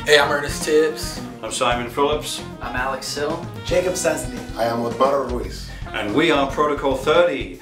Hey, I'm Ernest Tibbs. I'm Simon Phillips. I'm Alex Sill. Jacob Sesney. I am Osvaldo Ruiz. And we are Protocol 30.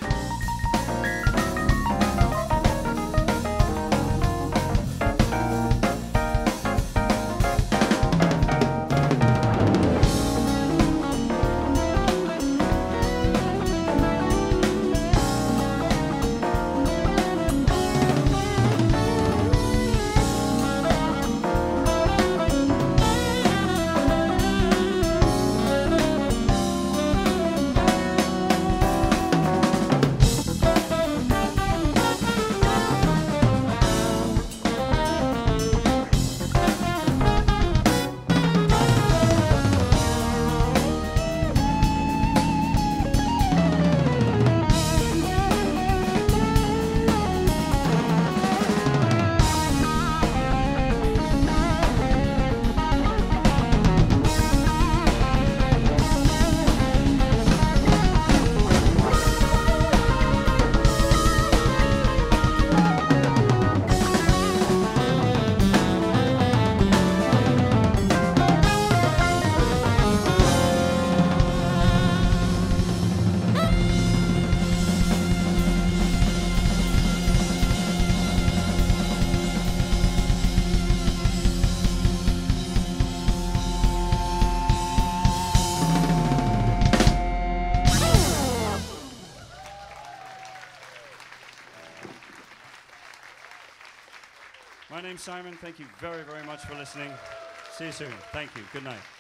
My name's Simon. Thank you very, very much for listening. See you soon. Thank you. Good night.